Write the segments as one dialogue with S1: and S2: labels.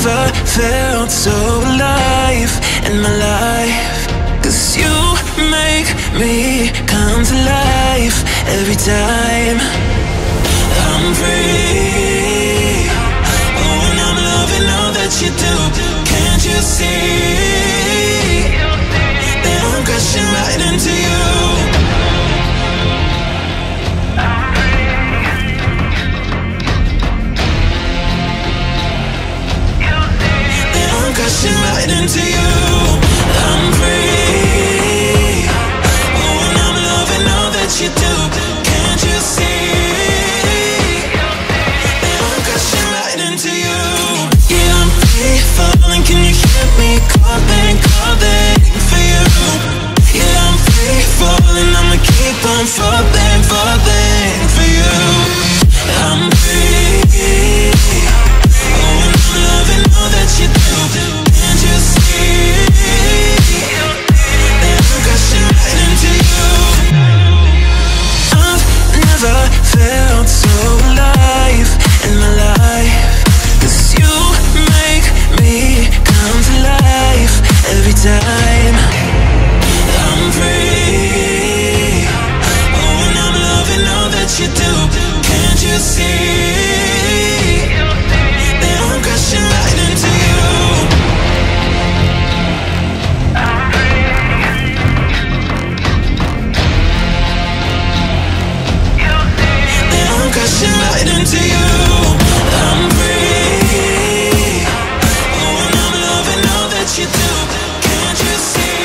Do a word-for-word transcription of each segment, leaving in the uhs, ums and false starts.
S1: never felt so alive in my life. 'Cause you make me come to life every time I'm free. Oh, and I'm loving all that you do. Can't you see that I'm crashing right into you? That I'm crashing right into you. I'm free. Oh, and I'm loving all that you do. Can't you see that I'm crashing right into you? Yeah, I'm free falling. Can you hear me calling, calling for you? Yeah, I'm free falling. I'ma keep on falling, falling for you. I'm free. Oh, and I'm loving all that you do. Can't you see that I'm crashing right into you? I've never felt so alive in my life. 'Cause you make me come to life every time I'm free. Oh, and I'm loving all that you do. Can't you see that I'm crashing right into you? That I'm crashing right into you. I'm free. Oh, and I'm loving all that you do. Can't you see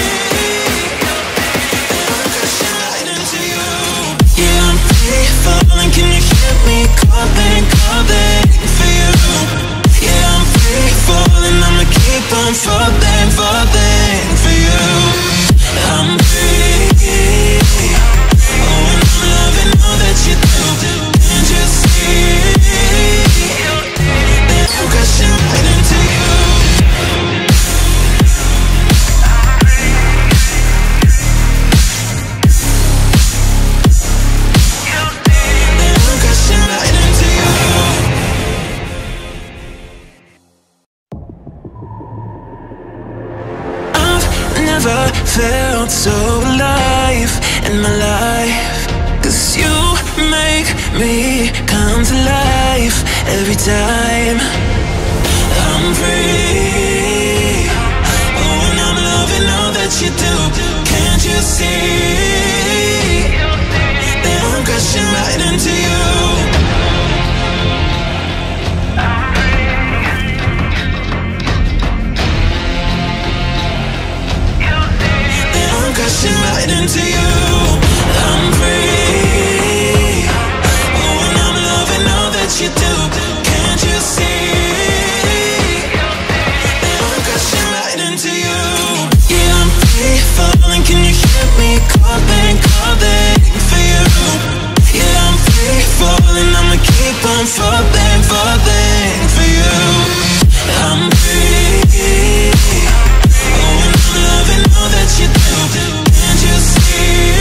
S1: that I'm crashing right into you? Yeah, I'm free falling. Can you hear me calling, calling for you? Yeah, I'm free falling. I'ma keep on falling, falling for you. I'm free. Oh, and I'm loving all that you do. Can't you see that I'm crashing right into you? That I'm crashing right into you. I've never felt so alive in my life. 'Cause you make me come to life every time I'm free. Oh, and I'm loving all that you do. Can't you see that I'm crashing right into you? That I'm crashing right into you. I'm free. Oh, and I'm loving all that you do. Can't you see that I'm crashing right into you? Yeah, I'm free falling. Can you hear me calling, calling for you? Yeah, I'm free falling. I'ma keep on falling, falling for you. I'm free. Oh, and I'm loving all that you do. Can't you see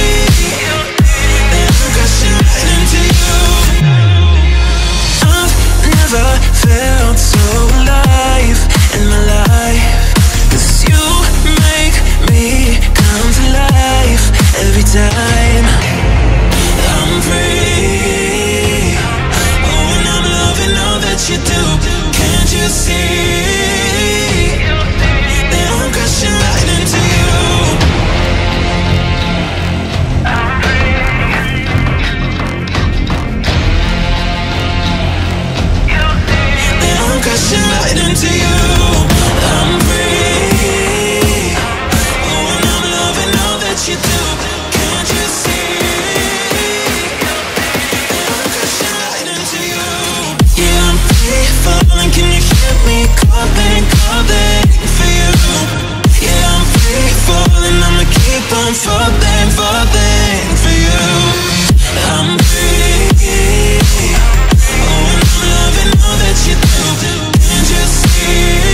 S1: that I'm crashing right into you? I've never felt so alive in my life. 'Cause you make me come to life every time I'm free. Oh, and I'm loving all that you do. Can't you see that I'm crashing right into you? That I'm crashing right into you. I'm free. Oh, and I'm loving all that you do. Can't you see that I'm crashing right into you? Yeah, I'm free falling. Can you hear me calling, calling for you? Yeah, I'm free falling. I'ma keep on falling, falling for you. I'm free. Oh, and I'm loving all that you do. Can't you see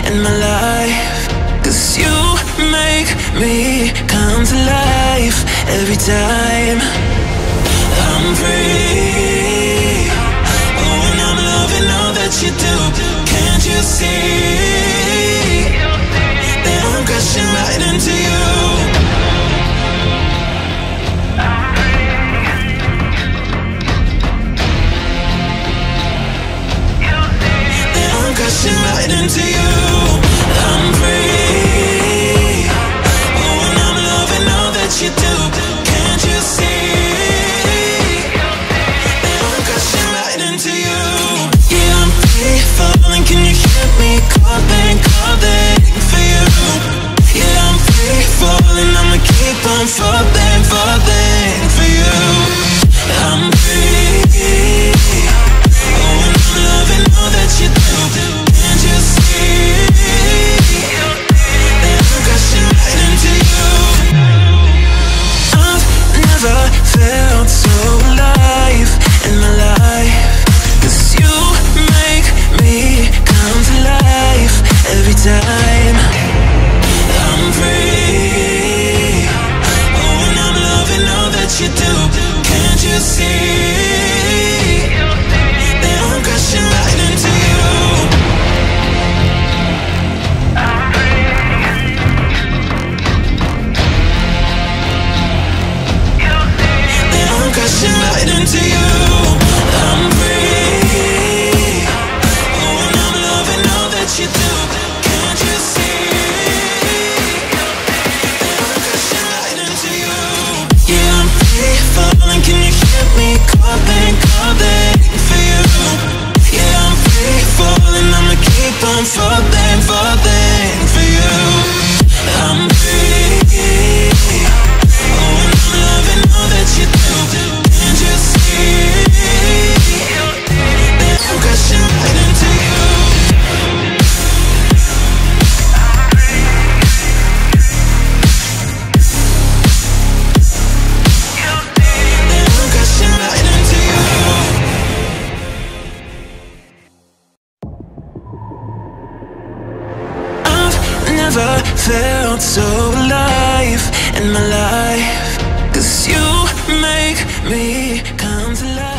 S1: in my life. 'Cause you make me come to life every time I'm free. Oh, and I'm loving all that you do. Can't you see that I'm crashing right into you? That I'm crashing right into you. I'm free. Oh, and I'm loving all that you do. Can't you see that I'm crashing right into you? Yeah, I'm free falling. Can you hear me calling, calling for you? Yeah, I'm free falling. I'ma keep on falling, falling for you. I'm free. Oh, and I'm loving all that you do. Can't you see that I'm crashing right into you? I've never felt so alive in my life. 'Cause you make me come to life every time I'm free. Oh, and I'm loving all that you do. Can't you see that I'm crashing right into you? That I'm crashing right into you. I'm free. Oh, and I'm loving all that you do. Can't you see that I'm crashing right into you? Yeah, I'm free falling. Can you hear me calling, calling for you? Yeah, I'm free falling. I'ma keep on falling, falling for you. I'm free. Oh, and I'm loving all that you do. Can't you see that I'm crashing right into you? That I'm crashing right into you. I've never felt so alive in my life. 'Cause you make me come to life.